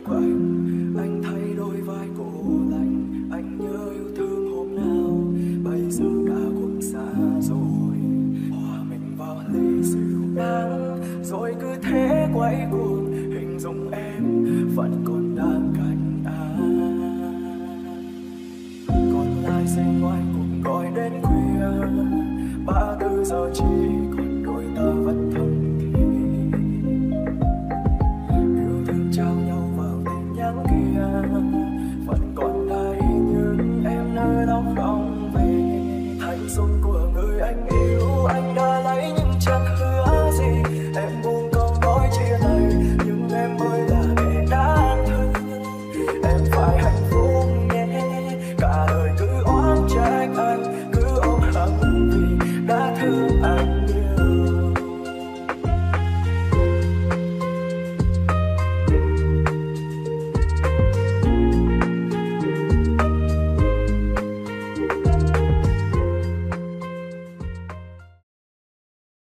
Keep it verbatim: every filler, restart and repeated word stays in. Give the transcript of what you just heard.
của anh, anh thay đôi vai cô lạnh. Anh nhớ yêu thương hôm nào, bây giờ đã khuất xa rồi. Hòa mình vào ly rượu đắng, rồi cứ thế quay cuồng. Hình dung em vẫn còn đang